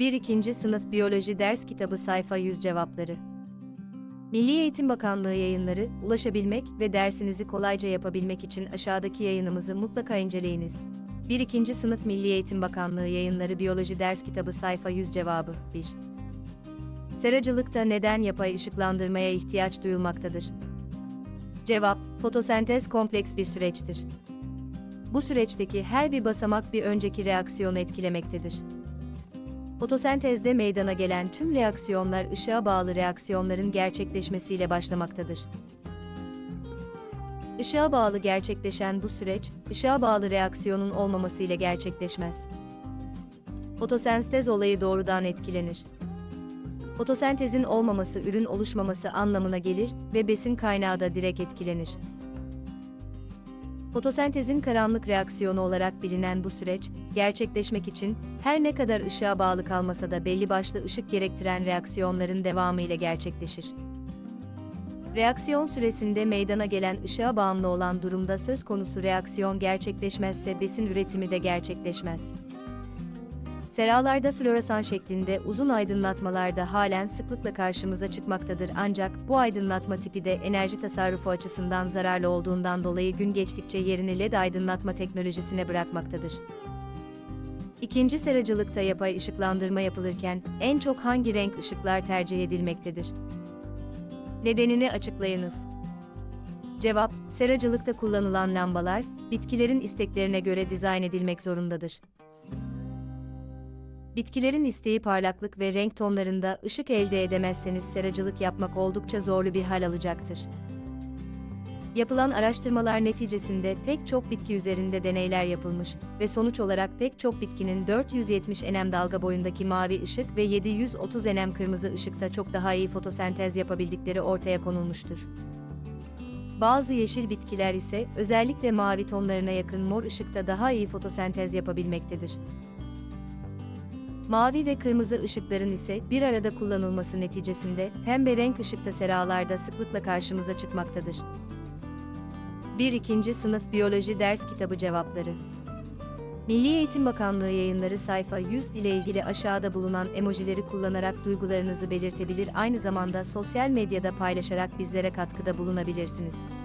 1. Sınıf Biyoloji Ders Kitabı Sayfa 100 Cevapları. Milli Eğitim Bakanlığı Yayınları, ulaşabilmek ve dersinizi kolayca yapabilmek için aşağıdaki yayınımızı mutlaka inceleyiniz. 1. Sınıf Milli Eğitim Bakanlığı Yayınları Biyoloji Ders Kitabı Sayfa 100 Cevabı 1. Seracılıkta neden yapay ışıklandırmaya ihtiyaç duyulmaktadır? Cevap, fotosentez kompleks bir süreçtir. Bu süreçteki her bir basamak bir önceki reaksiyonu etkilemektedir. Fotosentezde meydana gelen tüm reaksiyonlar ışığa bağlı reaksiyonların gerçekleşmesiyle başlamaktadır. Işığa bağlı gerçekleşen bu süreç, ışığa bağlı reaksiyonun olmamasıyla gerçekleşmez. Fotosentez olayı doğrudan etkilenir. Fotosentezin olmaması ürün oluşmaması anlamına gelir ve besin kaynağı da direkt etkilenir. Fotosentezin karanlık reaksiyonu olarak bilinen bu süreç, gerçekleşmek için her ne kadar ışığa bağlı kalmasa da belli başlı ışık gerektiren reaksiyonların devamı ile gerçekleşir. Reaksiyon süresinde meydana gelen ışığa bağımlı olan durumda söz konusu reaksiyon gerçekleşmezse besin üretimi de gerçekleşmez. Seralarda floresan şeklinde uzun aydınlatmalar da halen sıklıkla karşımıza çıkmaktadır ancak bu aydınlatma tipi de enerji tasarrufu açısından zararlı olduğundan dolayı gün geçtikçe yerini LED aydınlatma teknolojisine bırakmaktadır. 2. Seracılıkta yapay ışıklandırma yapılırken en çok hangi renk ışıklar tercih edilmektedir? Nedenini açıklayınız. Cevap, seracılıkta kullanılan lambalar, bitkilerin isteklerine göre dizayn edilmek zorundadır. Bitkilerin isteği parlaklık ve renk tonlarında ışık elde edemezseniz seracılık yapmak oldukça zorlu bir hal alacaktır. Yapılan araştırmalar neticesinde pek çok bitki üzerinde deneyler yapılmış ve sonuç olarak pek çok bitkinin 470 nm dalga boyundaki mavi ışık ve 730 nm kırmızı ışıkta çok daha iyi fotosentez yapabildikleri ortaya konulmuştur. Bazı yeşil bitkiler ise özellikle mavi tonlarına yakın mor ışıkta daha iyi fotosentez yapabilmektedir. Mavi ve kırmızı ışıkların ise bir arada kullanılması neticesinde pembe renk ışıkta seralarda sıklıkla karşımıza çıkmaktadır. 1. Sınıf Biyoloji Ders Kitabı Cevapları. Milli Eğitim Bakanlığı Yayınları sayfa 100 ile ilgili aşağıda bulunan emojileri kullanarak duygularınızı belirtebilir, aynı zamanda sosyal medyada paylaşarak bizlere katkıda bulunabilirsiniz.